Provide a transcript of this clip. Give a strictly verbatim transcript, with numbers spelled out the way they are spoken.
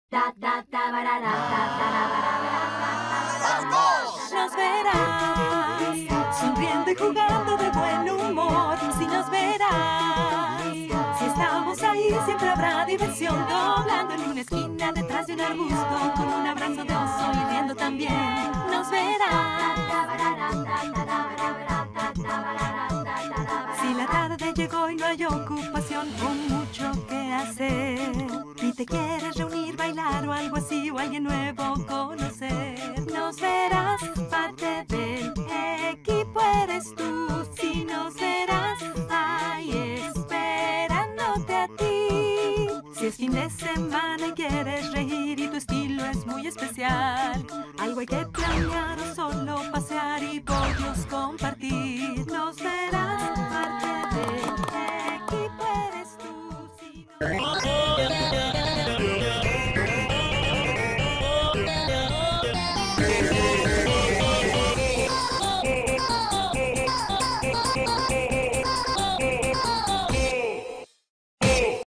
Nos verás sonriendo y jugando de buen humor. Si nos verás, si estamos ahí siempre habrá diversión. Doblando en una esquina detrás de un arbusto, con un abrazo de oso y riendo también. Nos verás. Si la tarde llegó y no hay ocupación con mucho que hacer, y te quieres reunir, bailar o algo así, o alguien nuevo conocer, nos verás, parte del equipo eres tú. Si nos verás, ahí esperándote a ti. Si es fin de semana y quieres reír y tu estilo es muy especial, algo hay que planear o solo pasear y por Dios compartir. Nos verás, parte